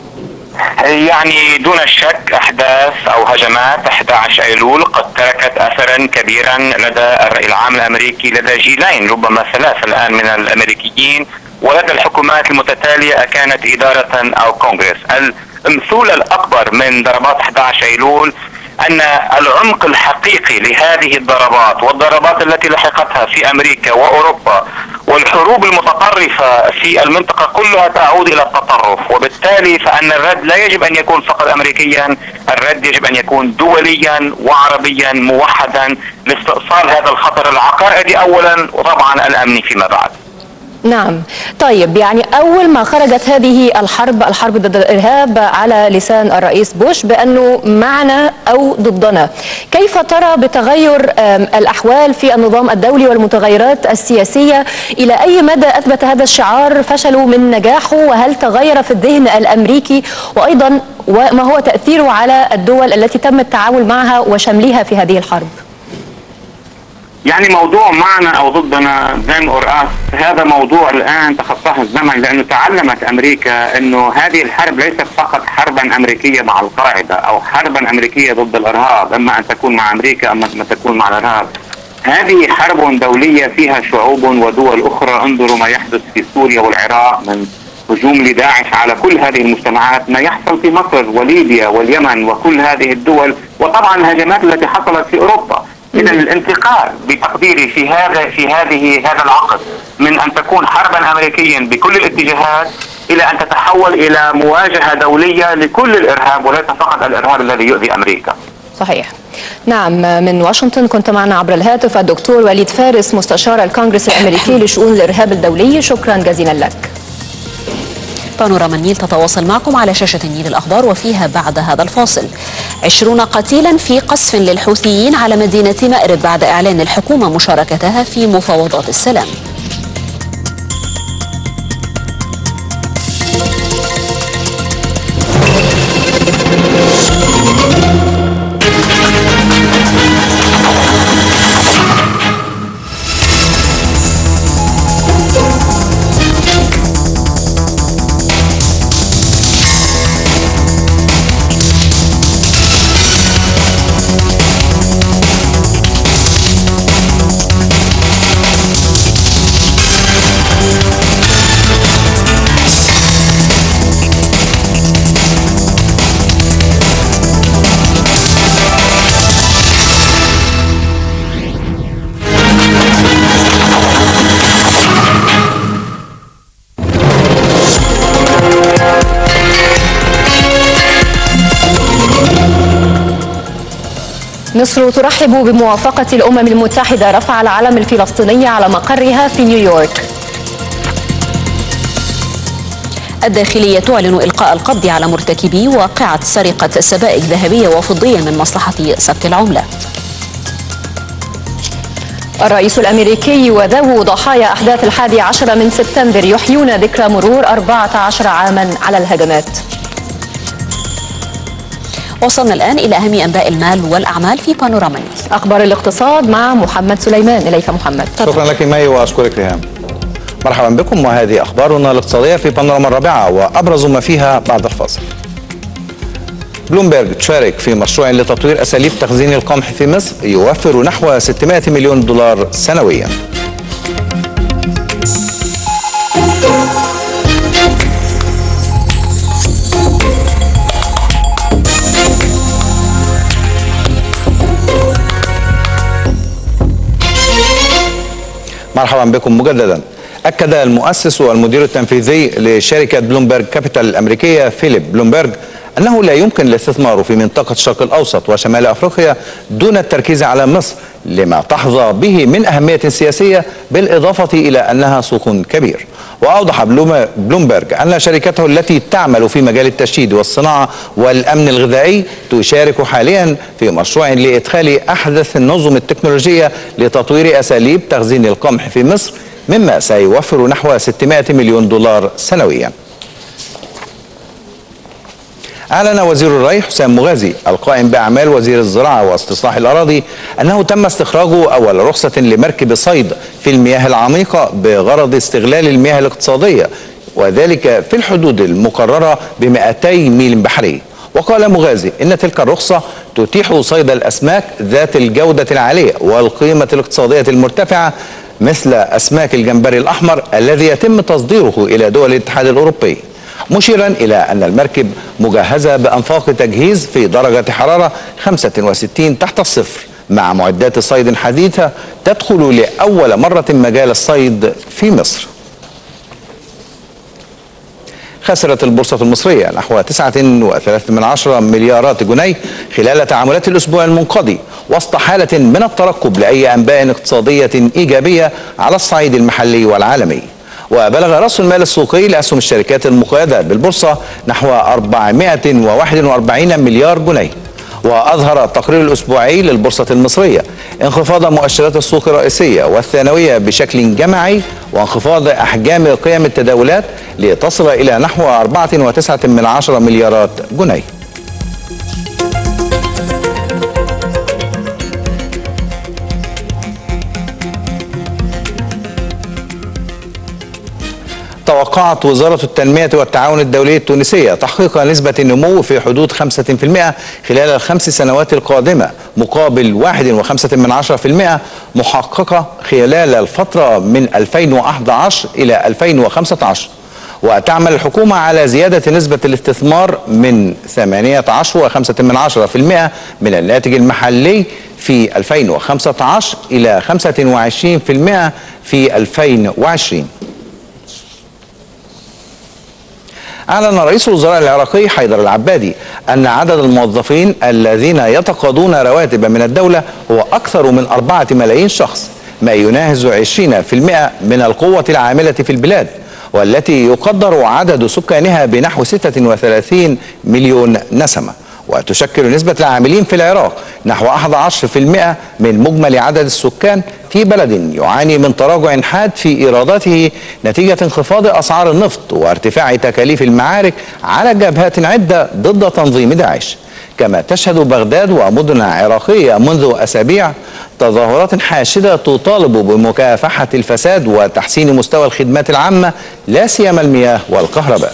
يعني دون شك أحداث أو هجمات أحد عشر أيلول قد تركت أثرا كبيرا لدى الرأي العام الأمريكي، لدى جيلين ربما ثلاث الآن من الأمريكيين، ولدى الحكومات المتتالية كانت إدارة أو كونغرس. المثول الأكبر من ضربات أحد عشر أيلول أن العمق الحقيقي لهذه الضربات والضربات التي لحقتها في أمريكا وأوروبا والحروب المتطرفة في المنطقة كلها تعود إلى التطرف، وبالتالي فأن الرد لا يجب أن يكون فقط أمريكيا، الرد يجب أن يكون دوليا وعربيا موحدا لاستئصال هذا الخطر العقائدي أولا، وطبعا الأمني فيما بعد. نعم، طيب، يعني أول ما خرجت هذه الحرب الحرب ضد الإرهاب على لسان الرئيس بوش بأنه معنا أو ضدنا، كيف ترى بتغير الأحوال في النظام الدولي والمتغيرات السياسية؟ إلى أي مدى أثبت هذا الشعار فشله من نجاحه؟ وهل تغير في الذهن الأمريكي؟ وأيضا وما هو تأثيره على الدول التي تم التعامل معها وشملها في هذه الحرب؟ يعني موضوع معنا او ضدنا زي ما قرأت، هذا موضوع الان تخطاه الزمن، لانه تعلمت امريكا انه هذه الحرب ليست فقط حربا امريكية مع القاعدة او حربا امريكية ضد الارهاب، اما ان تكون مع امريكا اما ان تكون مع الارهاب. هذه حرب دولية فيها شعوب ودول اخرى. انظروا ما يحدث في سوريا والعراق من هجوم لداعش على كل هذه المجتمعات، ما يحصل في مصر وليبيا واليمن وكل هذه الدول، وطبعا الهجمات التي حصلت في اوروبا. إذا الانتقال بتقديري في هذا في هذه هذا العقد من أن تكون حربا أمريكيا بكل الاتجاهات إلى أن تتحول إلى مواجهة دولية لكل الإرهاب وليس فقط الإرهاب الذي يؤذي أمريكا. صحيح. نعم، من واشنطن كنت معنا عبر الهاتف الدكتور وليد فارس مستشار الكونغرس الأمريكي لشؤون الإرهاب الدولي، شكرا جزيلا لك. بانوراما النيل تتواصل معكم على شاشة النيل الأخبار، وفيها بعد هذا الفاصل: عشرون قتيلا في قصف للحوثيين على مدينة مأرب بعد إعلان الحكومة مشاركتها في مفاوضات السلام. مصر ترحب بموافقة الأمم المتحدة رفع العلم الفلسطيني على مقرها في نيويورك. الداخلية تعلن إلقاء القبض على مرتكبي واقعة سرقة سبائك ذهبية وفضية من مصلحة سبت العملة. الرئيس الأمريكي وذوو ضحايا أحداث الحادي عشر من سبتمبر يحيون ذكرى مرور أربعة عشر عاما على الهجمات. وصلنا الآن إلى أهم أنباء المال والأعمال في بانوراما النيل. أخبار الاقتصاد مع محمد سليمان. إليك محمد. شكرا لك مي وأشكرك ريهام. مرحبا بكم، وهذه أخبارنا الاقتصادية في بانوراما الرابعة وأبرز ما فيها بعد الفاصل. بلومبرج تشارك في مشروع لتطوير أساليب تخزين القمح في مصر يوفر نحو ستمائة مليون دولار سنويا. مرحبا بكم مجددا. أكد المؤسس والمدير التنفيذي لشركة بلومبرج كابيتال الأمريكية فيليب بلومبرج أنه لا يمكن الاستثمار في منطقة الشرق الأوسط وشمال أفريقيا دون التركيز على مصر لما تحظى به من أهمية سياسية، بالإضافة إلى أنها سوق كبير. وأوضح بلومبرج أن شركته التي تعمل في مجال التشييد والصناعة والأمن الغذائي تشارك حاليا في مشروع لإدخال أحدث النظم التكنولوجية لتطوير أساليب تخزين القمح في مصر، مما سيوفر نحو ستمائة مليون دولار سنويا. أعلن وزير الري حسام مغازي القائم بأعمال وزير الزراعة واستصلاح الأراضي أنه تم استخراج أول رخصة لمركب صيد في المياه العميقة بغرض استغلال المياه الاقتصادية، وذلك في الحدود المقررة ب مئتي ميل بحري. وقال مغازي إن تلك الرخصة تتيح صيد الأسماك ذات الجودة العالية والقيمة الاقتصادية المرتفعة، مثل أسماك الجمبري الأحمر الذي يتم تصديره إلى دول الاتحاد الأوروبي، مشيرا إلى أن المركب مجهزة بأنفاق تجهيز في درجة حرارة خمسة وستين تحت الصفر مع معدات صيد حديثة تدخل لأول مرة مجال الصيد في مصر. خسرت البورصة المصرية نحو تسعة وثلاثة من عشرة مليارات جنيه خلال تعاملات الأسبوع المنقضي، وسط حالة من الترقب لأي أنباء اقتصادية إيجابية على الصعيد المحلي والعالمي. وبلغ رأس المال السوقي لأسهم الشركات المقيدة بالبورصة نحو أربعمائة وواحد وأربعين مليار جنيه. وأظهر التقرير الأسبوعي للبورصة المصرية انخفاض مؤشرات السوق الرئيسية والثانوية بشكل جماعي، وانخفاض أحجام قيم التداولات لتصل إلى نحو أربعة وتسعة من عشرة مليارات جنيه. توقعت وزارة التنمية والتعاون الدولي التونسية تحقيق نسبة النمو في حدود خمسة بالمئة خلال الخمس سنوات القادمة، مقابل واحد وخمسة من عشرة بالمئة محققة خلال الفترة من ألفين وأحد عشر إلى ألفين وخمسة عشر. وتعمل الحكومة على زيادة نسبة الاستثمار من ثمانية عشر وخمسة من عشرة بالمئة من الناتج المحلي في ألفين وخمسة عشر إلى خمسة وعشرين بالمئة في ألفين وعشرين. أعلن رئيس الوزراء العراقي حيدر العبادي أن عدد الموظفين الذين يتقاضون رواتب من الدولة هو أكثر من أربعة ملايين شخص، ما يناهز عشرين بالمئة من القوة العاملة في البلاد، والتي يقدر عدد سكانها بنحو ستة وثلاثين مليون نسمة. وتشكل نسبة العاملين في العراق نحو أحد عشر بالمئة من مجمل عدد السكان في بلد يعاني من تراجع حاد في إيراداته نتيجة انخفاض أسعار النفط وارتفاع تكاليف المعارك على جبهات عدة ضد تنظيم داعش. كما تشهد بغداد ومدن عراقية منذ أسابيع تظاهرات حاشدة تطالب بمكافحة الفساد وتحسين مستوى الخدمات العامة، لا سيما المياه والكهرباء.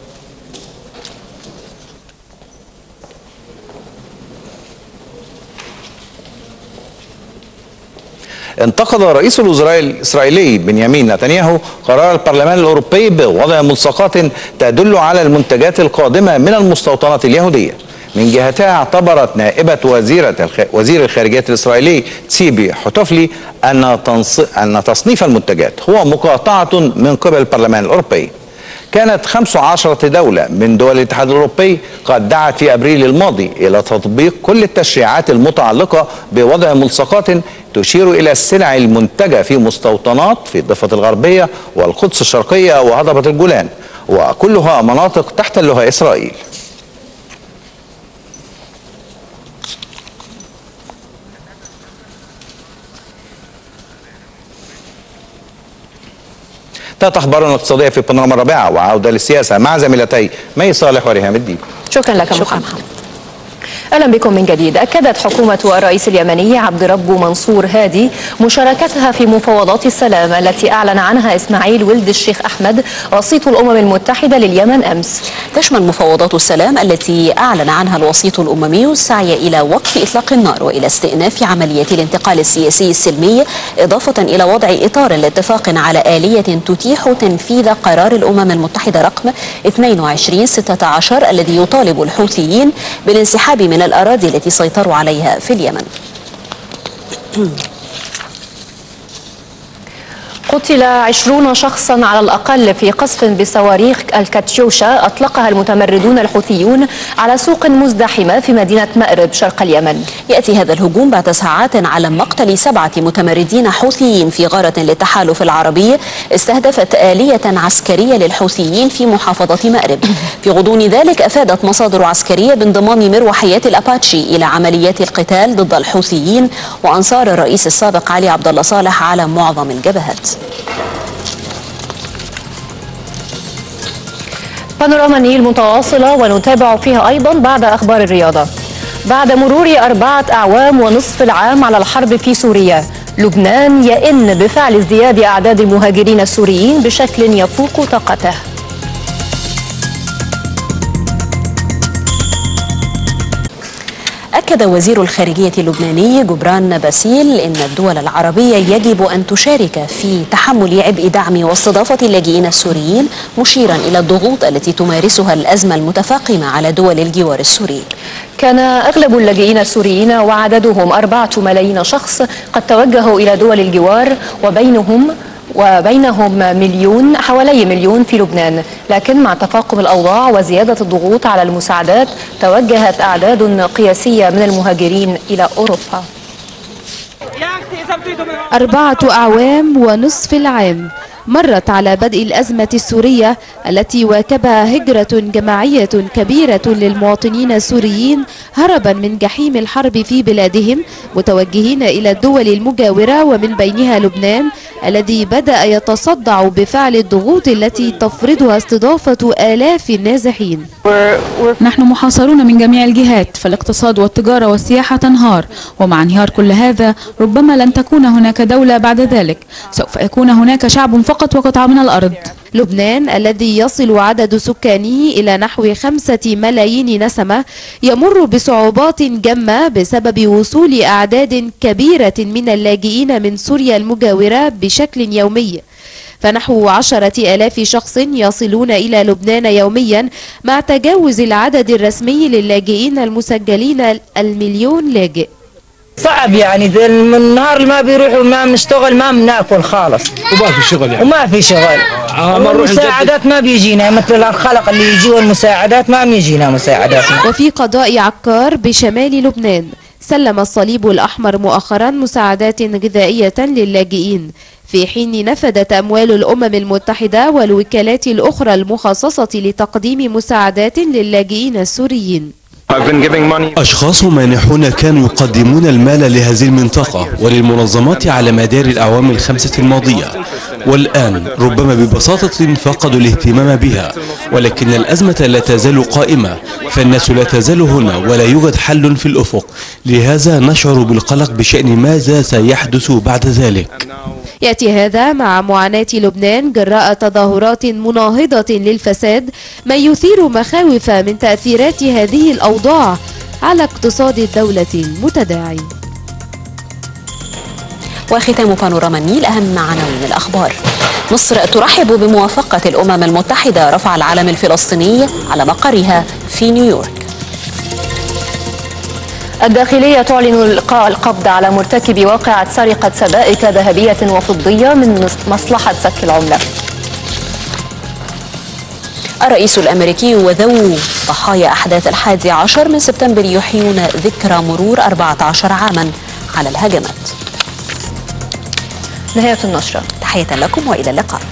انتقد رئيس الوزراء الإسرائيلي بنيامين نتنياهو قرار البرلمان الأوروبي بوضع ملصقات تدل على المنتجات القادمة من المستوطنات اليهودية. من جهتها اعتبرت نائبة وزيرة الخ... وزير الخارجية الإسرائيلي تسيبي حتوفلي أن, تنص... أن تصنيف المنتجات هو مقاطعة من قبل البرلمان الأوروبي. كانت خمس عشرة دولة من دول الاتحاد الأوروبي قد دعت في أبريل الماضي إلى تطبيق كل التشريعات المتعلقة بوضع ملصقات تشير إلى السلع المنتجة في مستوطنات في الضفة الغربية والقدس الشرقية وهضبة الجولان، وكلها مناطق تحتلها إسرائيل. انتهت أخبارنا الاقتصادية في بانوراما الرابعة، وعودة للسياسة مع زميلتي مي صالح وريهام الدين. شكرا لك محمد. أهلا بكم من جديد. أكدت حكومة الرئيس اليمني عبد ربه منصور هادي مشاركتها في مفاوضات السلام التي أعلن عنها إسماعيل ولد الشيخ أحمد وسيط الأمم المتحدة لليمن أمس. تشمل مفاوضات السلام التي أعلن عنها الوسيط الأممي السعي إلى وقف إطلاق النار وإلى استئناف عملية الانتقال السياسي السلمي، إضافة إلى وضع إطار لاتفاق على آلية تتيح تنفيذ قرار الأمم المتحدة رقم اثنين وعشرين ستة عشر الذي يطالب الحوثيين بالانسحاب من الأراضي التي سيطروا عليها في اليمن. قتل عشرون شخصا على الأقل في قصف بصواريخ الكاتيوشا أطلقها المتمردون الحوثيون على سوق مزدحمة في مدينة مأرب شرق اليمن. يأتي هذا الهجوم بعد ساعات على مقتل سبعة متمردين حوثيين في غارة للتحالف العربي استهدفت آلية عسكرية للحوثيين في محافظة مأرب. في غضون ذلك أفادت مصادر عسكرية بانضمام مروحيات الأباتشي إلى عمليات القتال ضد الحوثيين وأنصار الرئيس السابق علي عبد الله صالح على معظم الجبهات. بانوراما النيل متواصلة ونتابع فيها أيضا بعد أخبار الرياضة. بعد مرور أربعة أعوام ونصف العام على الحرب في سوريا، لبنان يئن بفعل ازدياد أعداد المهاجرين السوريين بشكل يفوق طاقته. أكد وزير الخارجية اللبناني جبران باسيل إن الدول العربية يجب أن تشارك في تحمل عبء دعم واستضافة اللاجئين السوريين، مشيرا إلى الضغوط التي تمارسها الأزمة المتفاقمة على دول الجوار السوري. كان أغلب اللاجئين السوريين وعددهم أربعة ملايين شخص قد توجهوا إلى دول الجوار، وبينهم وبينهم مليون حوالي مليون في لبنان، لكن مع تفاقم الأوضاع وزيادة الضغوط على المساعدات توجهت أعداد قياسية من المهاجرين إلى أوروبا. أربعة أعوام ونصف العام مرت على بدء الأزمة السورية التي واكبها هجرة جماعية كبيرة للمواطنين السوريين هربا من جحيم الحرب في بلادهم، متوجهين إلى الدول المجاورة ومن بينها لبنان الذي بدأ يتصدع بفعل الضغوط التي تفرضها استضافة آلاف النازحين. نحن محاصرون من جميع الجهات، فالاقتصاد والتجارة والسياحة تنهار، ومع انهيار كل هذا ربما لن تكون هناك دولة بعد ذلك، سوف يكون هناك شعب فقط وقطعة من الأرض. لبنان الذي يصل عدد سكانه إلى نحو خمسة ملايين نسمة يمر بصعوبات جمة بسبب وصول أعداد كبيرة من اللاجئين من سوريا المجاورة بشكل يومي، فنحو عشرة آلاف شخص يصلون إلى لبنان يوميا، مع تجاوز العدد الرسمي للاجئين المسجلين المليون لاجئ. صعب يعني من النهار اللي ما بيروحوا ما بنشتغل ما بناكل خالص، وما في شغل يعني وما في شغل. المساعدات ما بيجينا مثل الخلق اللي يجوا المساعدات ما بيجينا مساعدات. وفي قضاء عكار بشمال لبنان سلم الصليب الأحمر مؤخرا مساعدات غذائية للاجئين، في حين نفذت أموال الأمم المتحدة والوكالات الأخرى المخصصة لتقديم مساعدات للاجئين السوريين. أشخاص مانحون كانوا يقدمون المال لهذه المنطقة وللمنظمات على مدار الأعوام الخمسة الماضية، والآن ربما ببساطة فقدوا الاهتمام بها، ولكن الأزمة لا تزال قائمة، فالناس لا تزال هنا ولا يوجد حل في الأفق، لهذا نشعر بالقلق بشأن ماذا سيحدث بعد ذلك. يأتي هذا مع معاناة لبنان جراء تظاهرات مناهضة للفساد، ما يثير مخاوف من تأثيرات هذه الأوضاع على اقتصاد الدولة المتداعي. وختام بانوراما النيل أهم عناوين الأخبار. مصر ترحب بموافقة الأمم المتحدة رفع العلم الفلسطيني على مقرها في نيويورك. الداخلية تعلن إلقاء القبض على مرتكب واقعة سرقة سبائك ذهبية وفضية من مصلحة سك العملة. الرئيس الأمريكي وذو ضحايا أحداث الحادي عشر من سبتمبر يحيون ذكرى مرور أربعة عشر عاما على الهجمات. نهاية النشرة. تحية لكم وإلى اللقاء.